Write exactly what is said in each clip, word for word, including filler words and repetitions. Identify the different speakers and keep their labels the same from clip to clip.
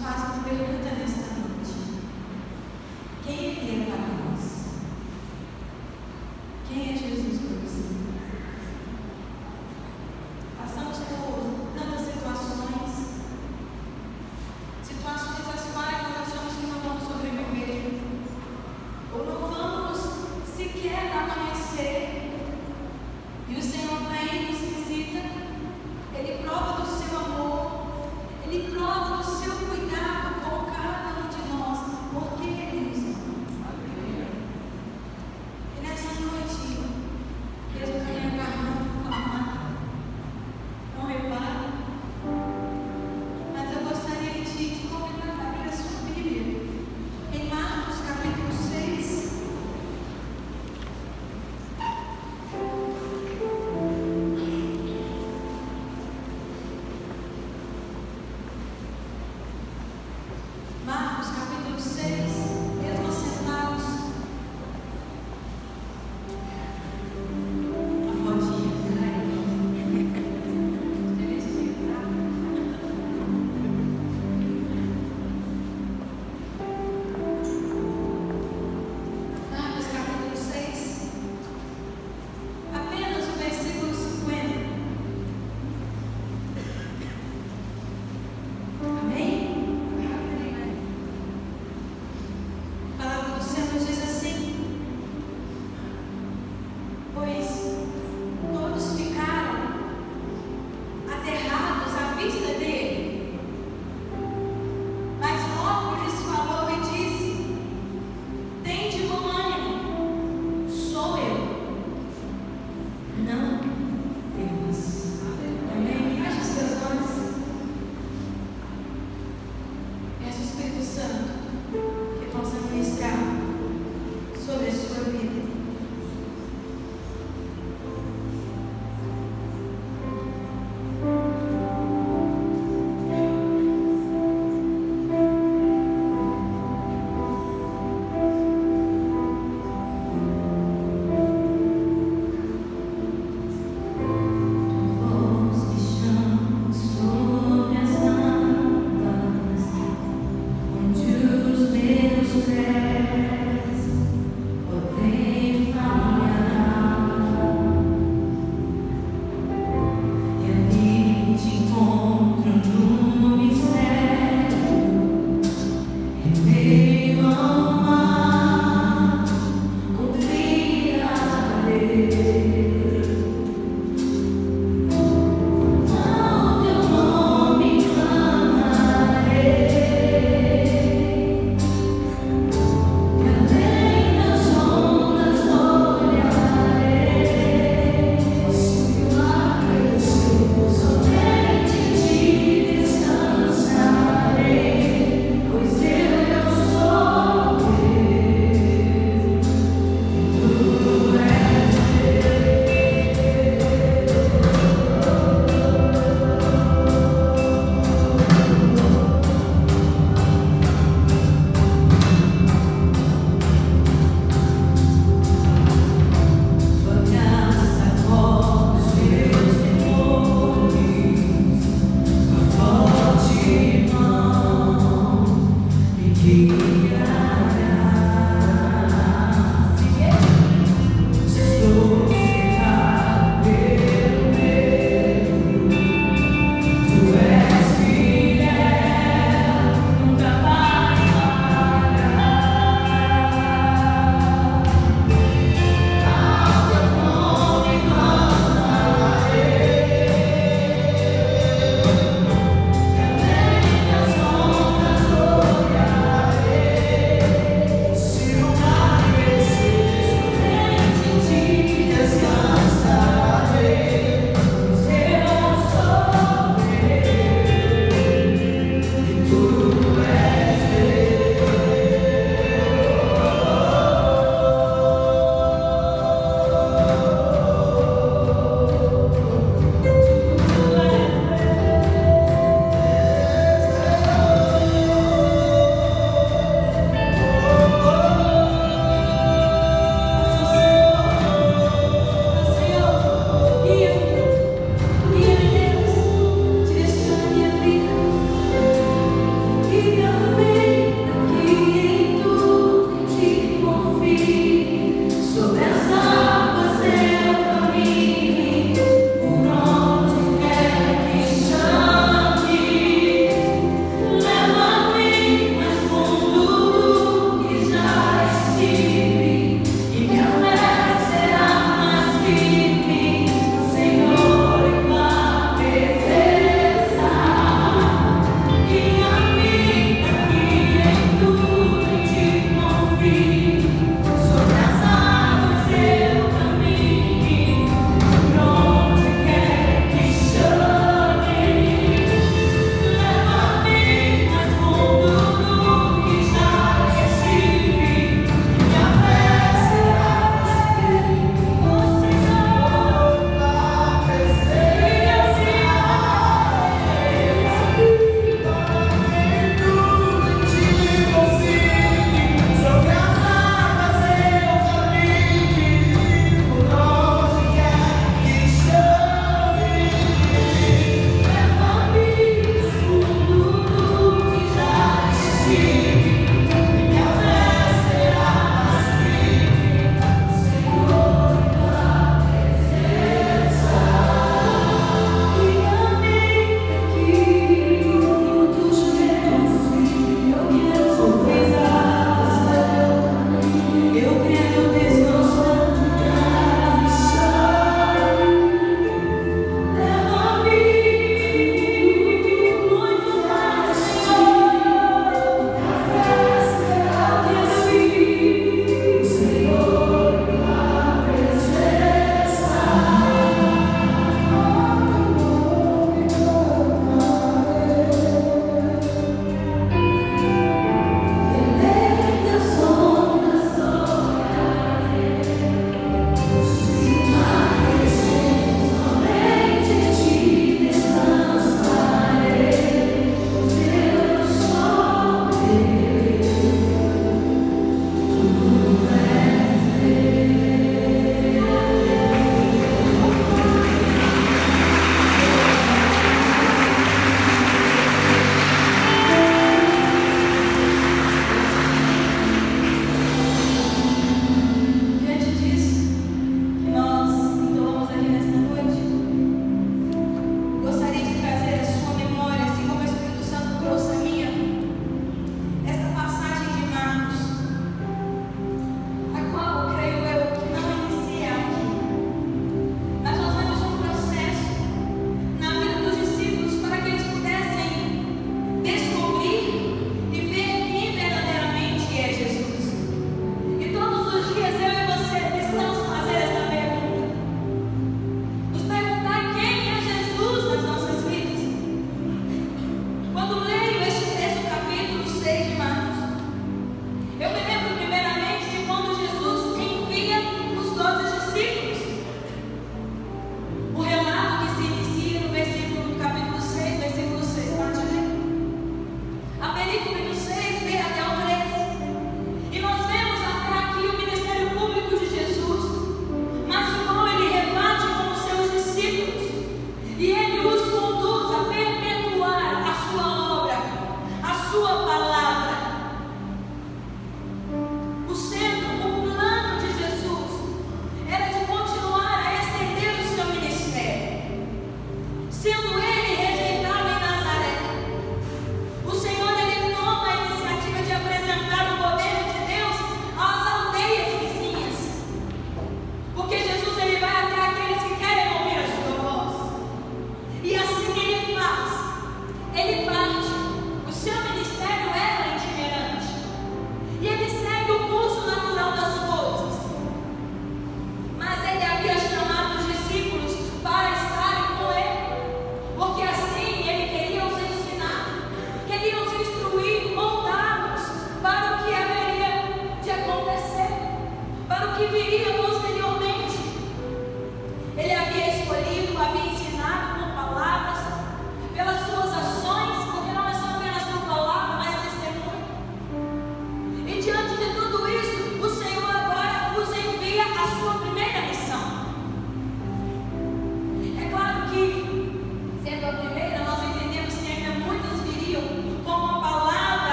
Speaker 1: faz uma pergunta nesta noite: quem Ele é para nós? Quem é Jesus para você? Passamos por tantas situações, situações às quais nós achamos que não vamos sobreviver, ou não vamos sequer amanhecer, e o Senhor vem e nos visita. Ele prova do seu amor, Ele prova do seu cuidado com cada um de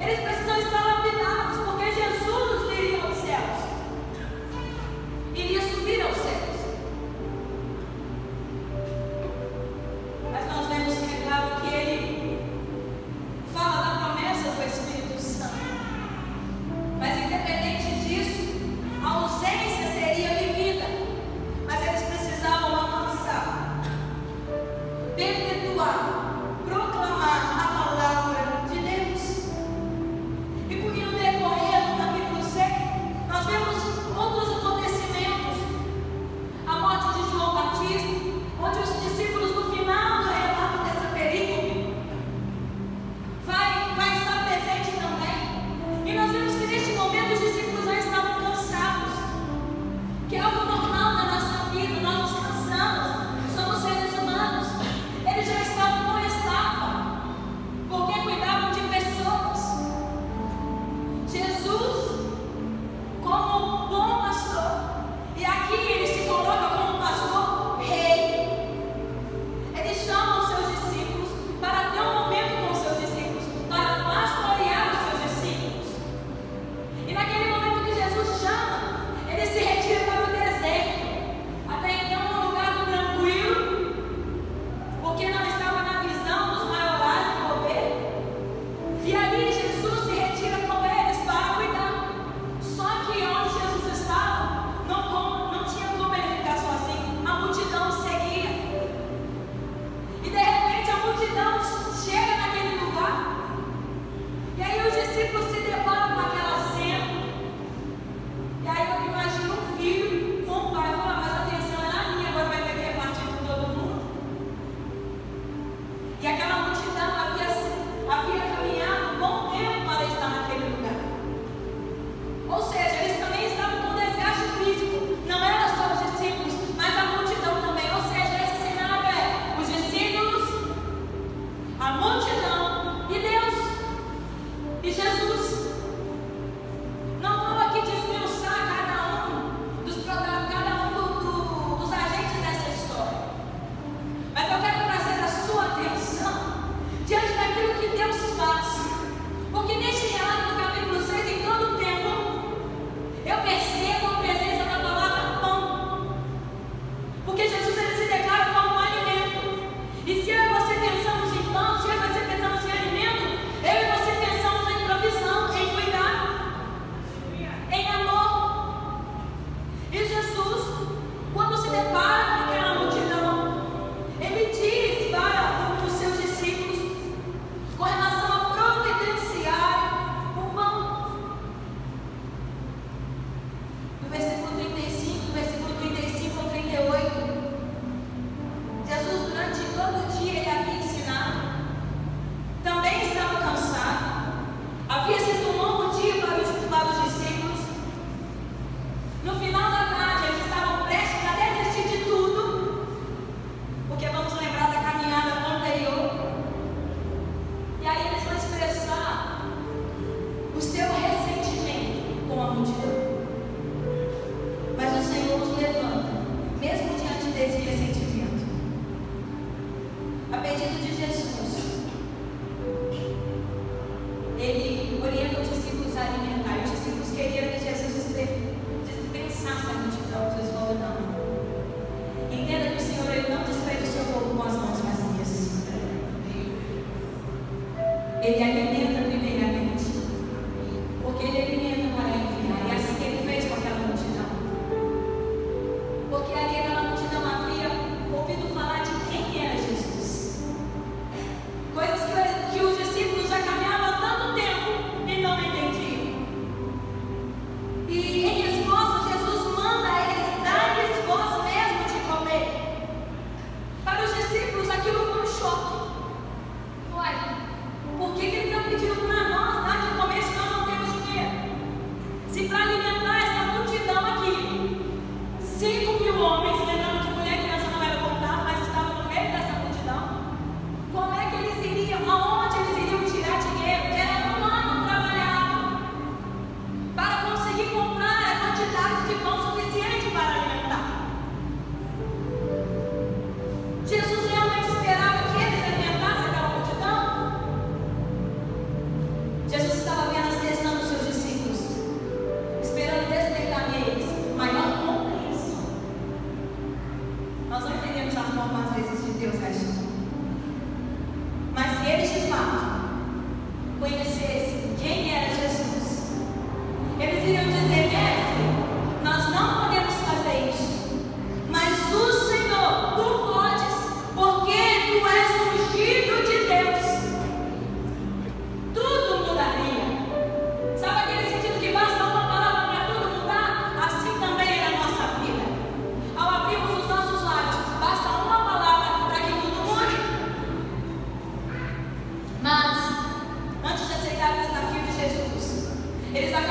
Speaker 1: Eles precisam estar lapidados, porque Jesus iria aos céus, iria subir aos céus. Mas nós vemos que é claro que ele fala da promessa do Espírito Santo. Mas independente disso, a ausência seria vivida. Mas eles precisavam avançar, perpetuar, proclamar a palavra de Deus.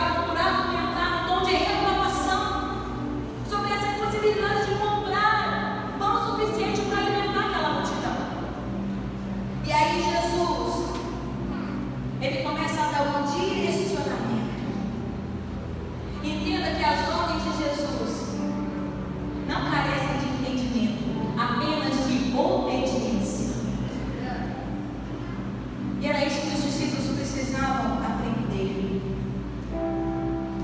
Speaker 1: estavam por argumentar no tom de reclamação sobre essa impossibilidade de comprar pão suficiente para alimentar aquela multidão. E aí Jesus, ele começa a dar um direcionamento. Entenda que as ordens de Jesus não carecem de entendimento, apenas de obediência. E era isso que os discípulos precisavam aprender.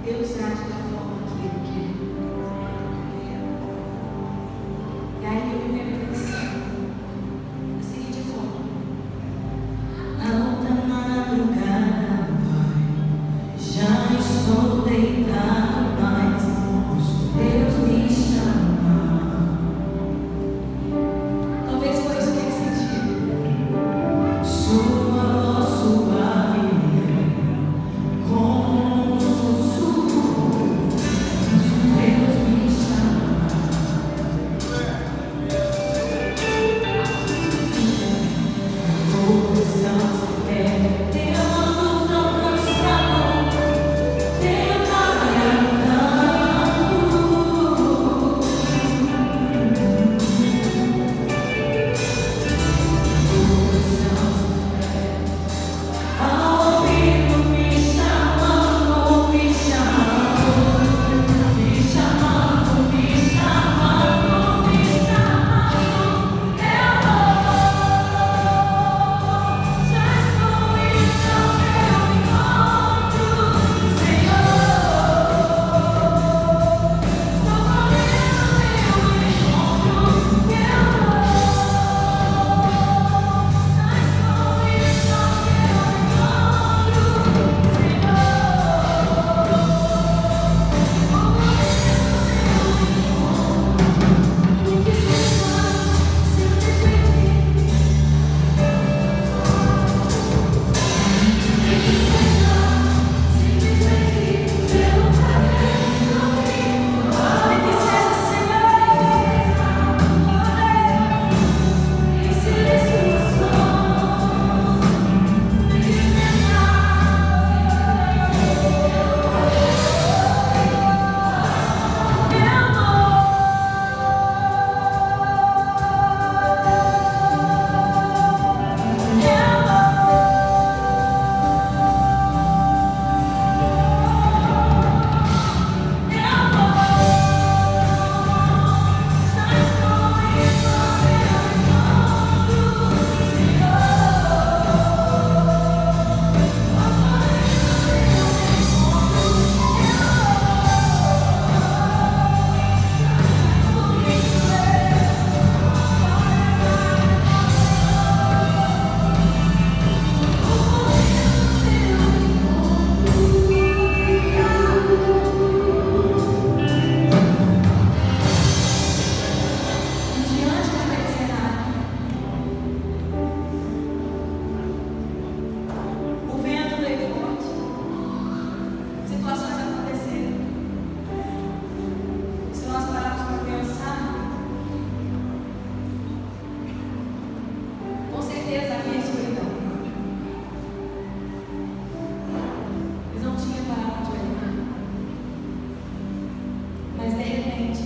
Speaker 1: Deus age da forma que Ele quer. E aí eu me lembro pensando da seguinte forma: alta madrugada vai, já estou deitado, mas Deus me chama. Talvez foi isso que ele sentiu. Sua voz suave como um sussurro, Deus me chama. Coração se perde, eu ando tão cansado, tenho trabalhado. Ao ouvido me chamando, me chamando, me chamando, me chamando, me chamando, eu vou. Já estou indo ao meu encontro, Senhor. Estou correndo ao meu encontro, eu vou. Já estou indo ao meu encontro, Senhor. Que seja simplesmente, que seja simplesmente pelo caminho, que seja simplesmente em silêncio no som, que seja meu amor. Diante daquele cenário, o vento veio forte, situações aconteceram. Se nós pararmos para pensar, com certeza havia escuridão. Eles não tinham para onde olhar. Mas de repente,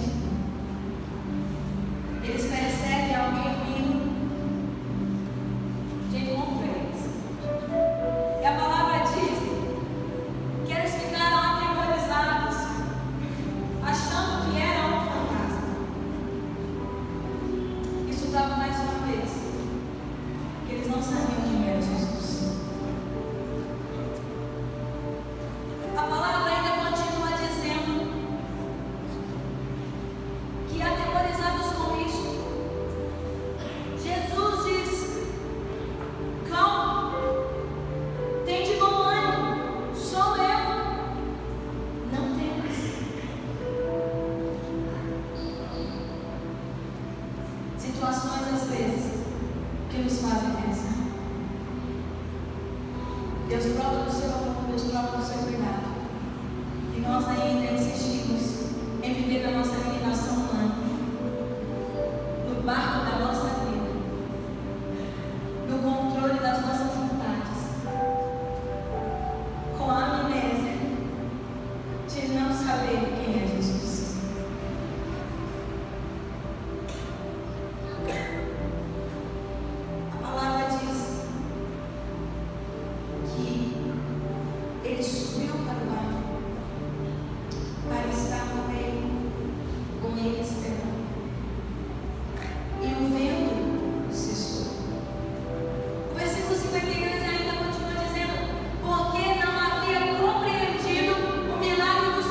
Speaker 1: eles percebem alguém vindo de encontro a eles. E a palavra diz que eles ficaram atemorizados, achando que era um fantasma. Isso prova mais uma vez que eles não sabiam quem era Jesus. A palavra ainda continua dizendo que atemorizados com isso, Jesus diz: calma, tem de bom ânimo, sou eu, não temas. Situações às vezes que nos fazem pensar. Deus prova do seu amor, Deus prova do seu cuidado. E nós ainda insistimos em viver da nossa limitação humana, no barco da nossa vida, no controle das nossas vontades, com a amnésia de não saber quem é Jesus. A palavra diz que ele subiu para o barco para estar com ele, com ele esperando. E o vento cessou. O versículo cinquenta e três ainda continua dizendo: porque não havia compreendido o milagre do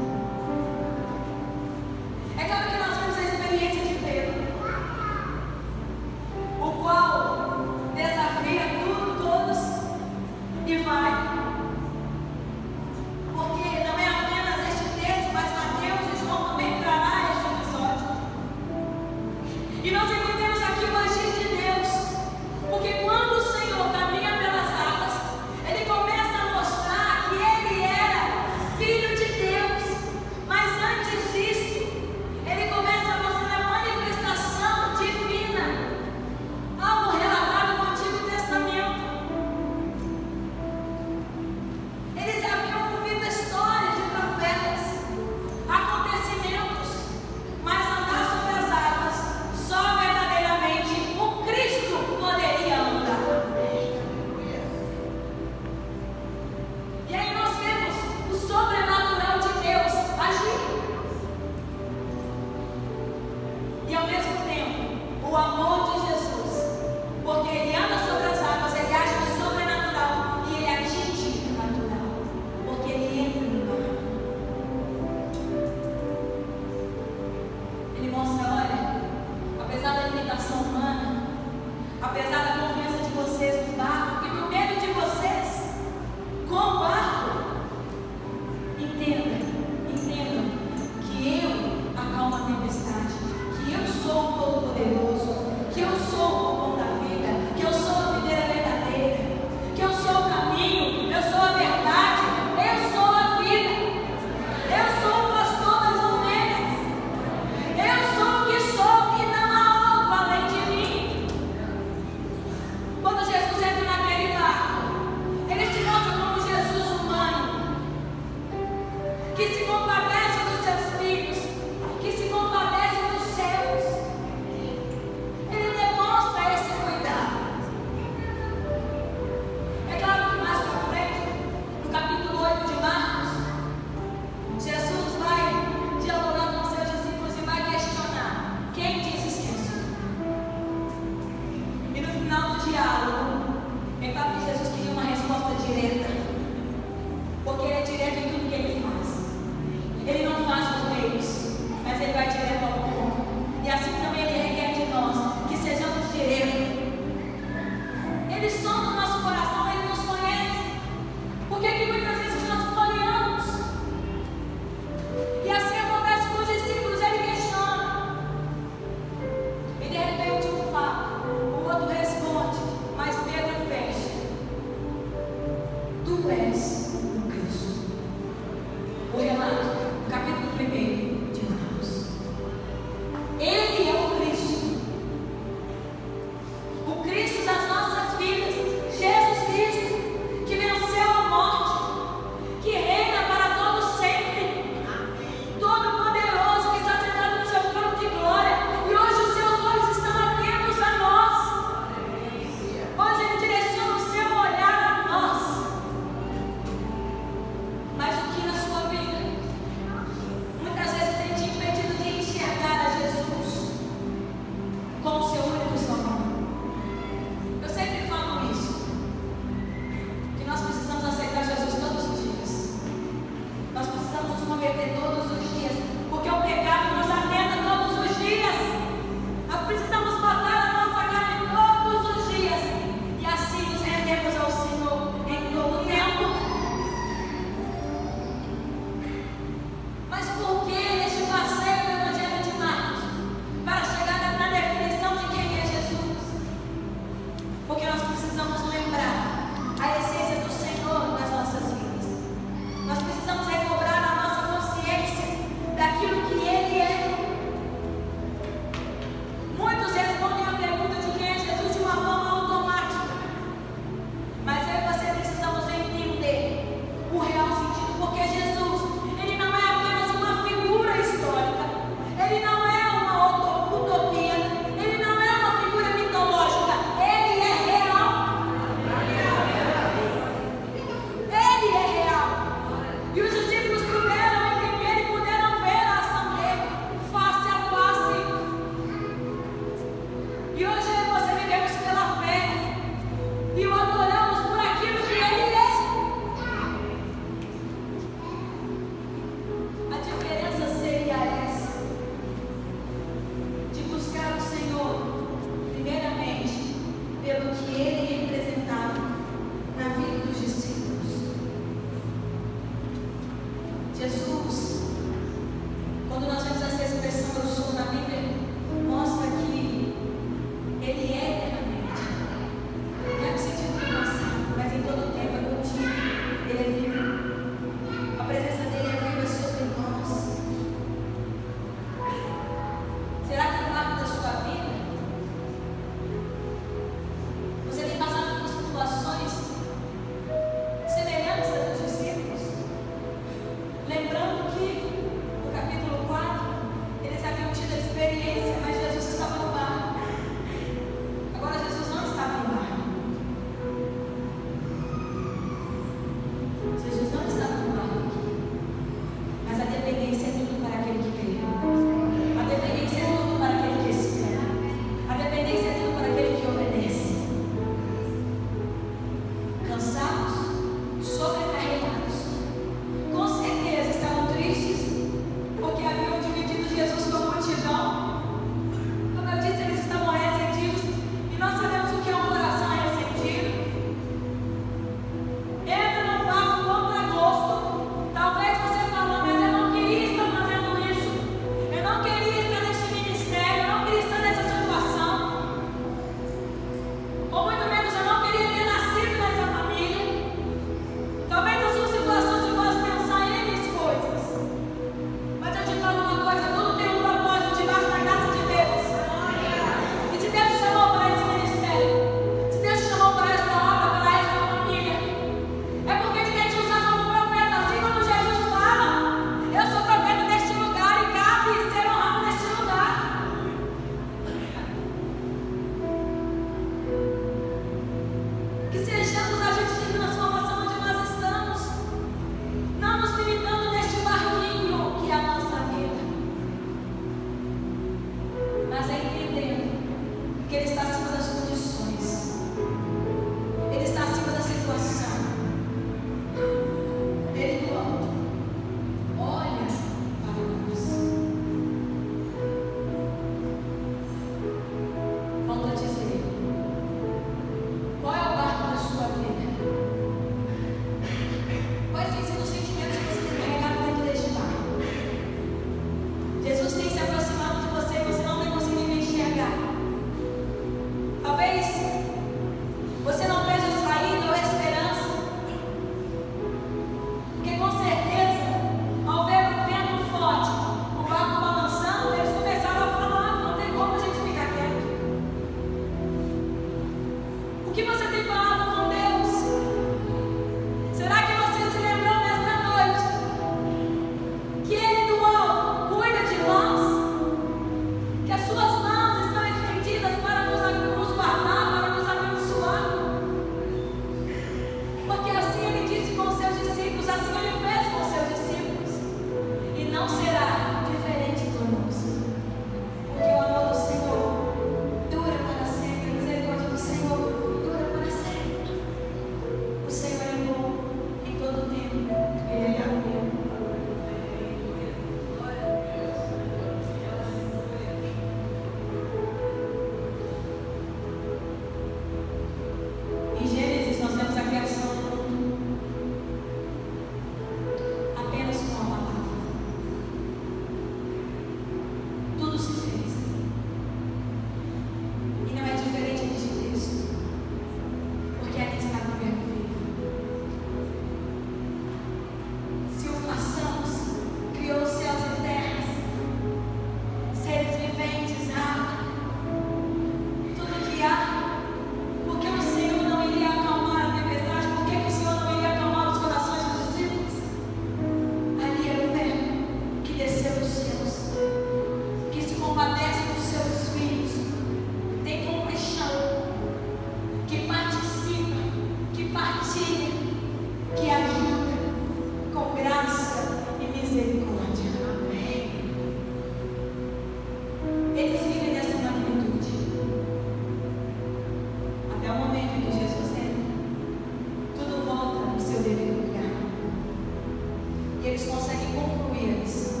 Speaker 1: eles conseguem concluir a missão.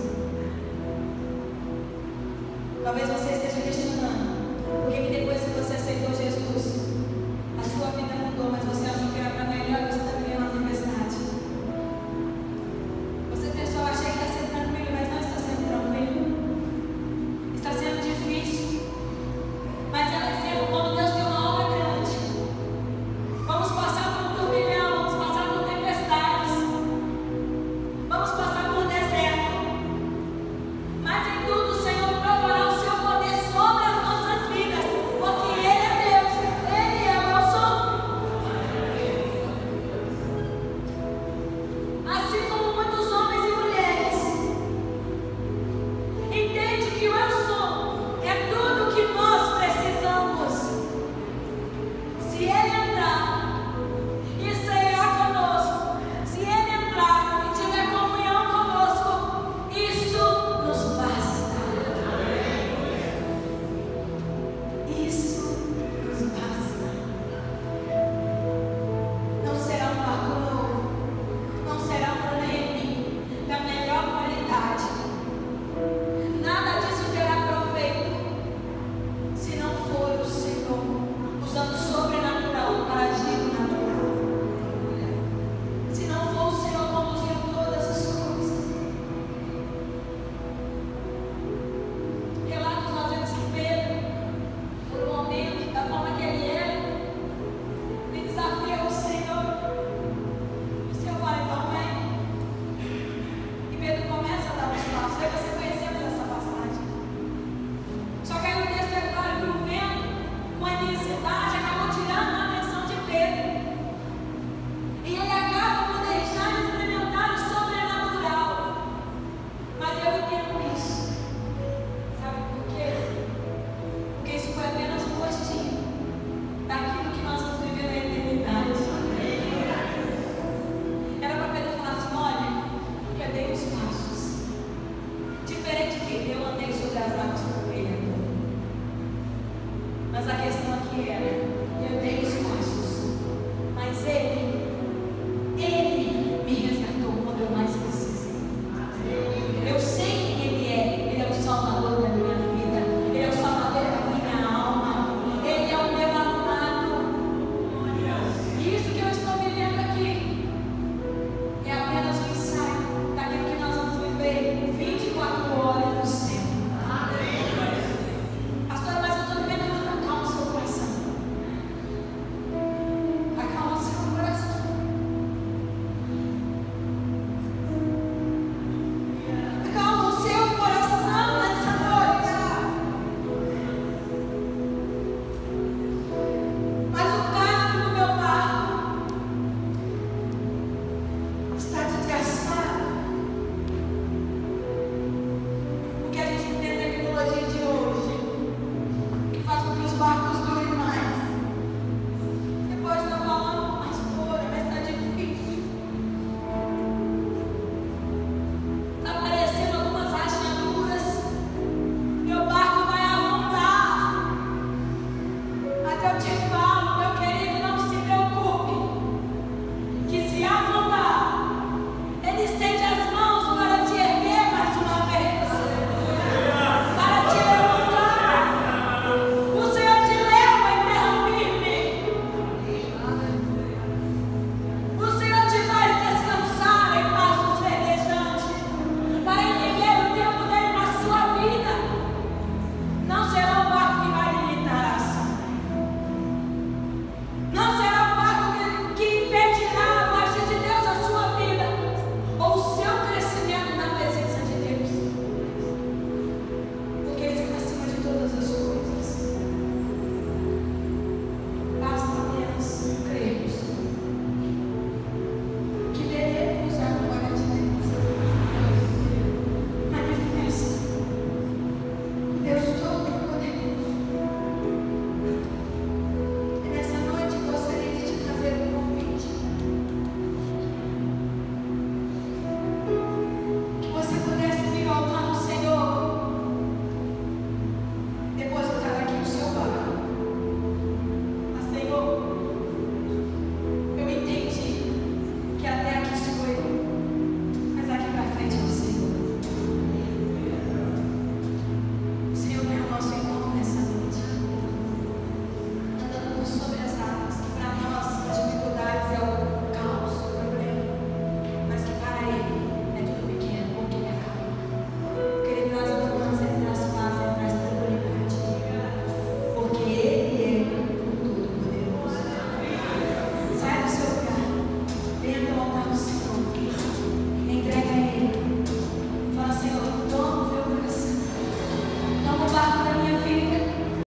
Speaker 1: Talvez você esteja questionando por que depois que você aceitou Jesus, a sua vida mudou, mas você achou que era para melhor e você está vivendo uma tempestade. Você pensou, achei que ia ser tranquilo, mas não está sendo tranquilo. Está sendo difícil. Mas ela dizendo, quando Deus tem uma obra grande, vamos passar por